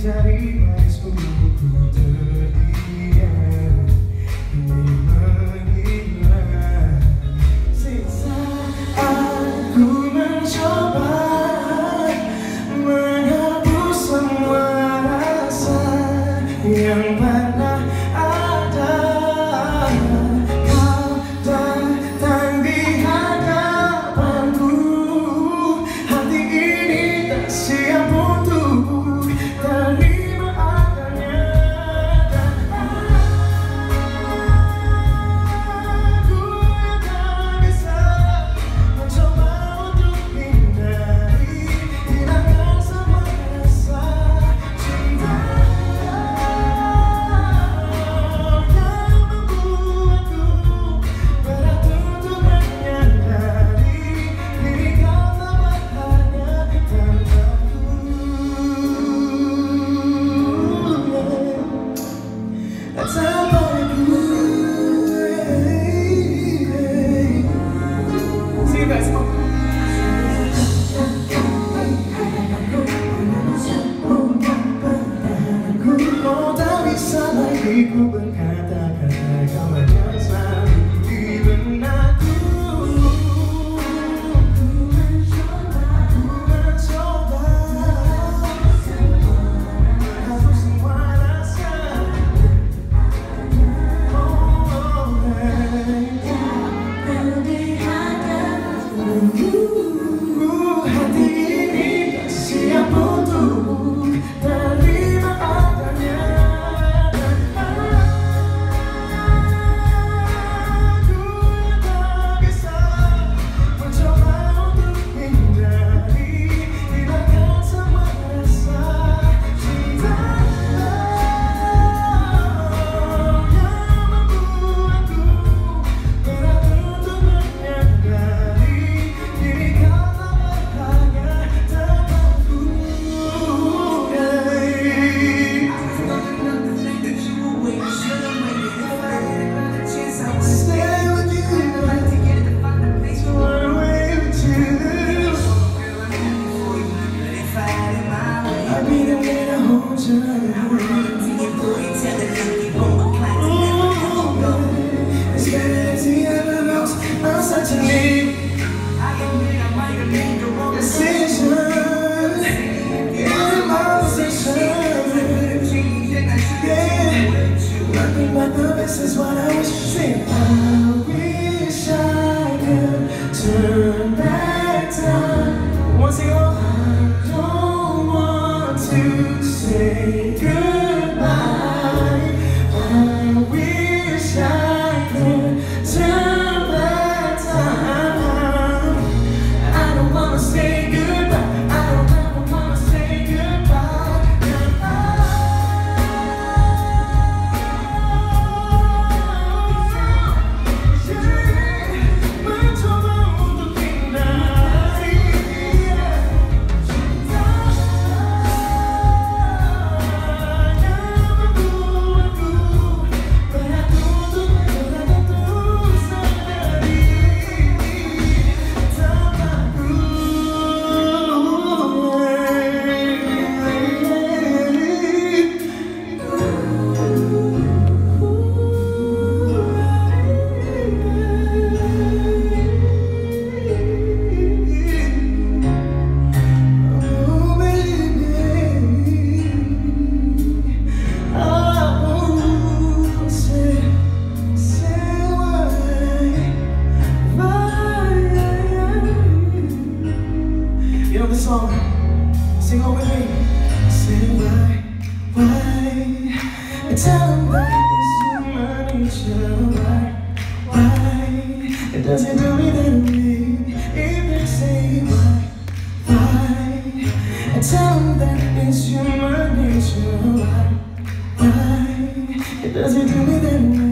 dari barismu ku terdiam, ini menghilang. Aku mencoba menghapus semua rasa yang pernah ada. Kau datang di hadapanku, hati ini tak siap untuk terima adanya. Dan aku yang tak bisa mencoba untuk hindari, hilangkan semua rasa cinta yang membuatku berat untuk menyadari diri kau tak bahagia tanpaku. See you guys. Kau tak bisa lagi ku berkata-kata, kau hanya selalu di benakku. Ku mencoba menghapus semua rasa. Hati ini tak siap untuk terima adanya. Dan aku yang tak bisa mencoba untuk hindari, hilangkan semua rasa cinta yang membuatku berat untuk menyadari diri kau tak bahagia tanpaku. Stay with you, run away with you. I'll be the way to hold you. As bad as he ever looks, I'm such a need. Decision in my position. Yeah, nothing but the best is what I wish to say. I wish I could turn back time. Once again, I don't want to say goodbye. I wish I could turn back time. I don't wanna say goodbye. I don't ever wanna say goodbye. Mencoba untuk hindari cinta yang membuatku berat untuk sadari tanpaku. Oh baby, oh say why. You know the song? Sing it with me. Say why? Tell them that it's human nature. Why? It doesn't do me that way. If they say why? Tell them that it's human nature. Why? It doesn't do me that way.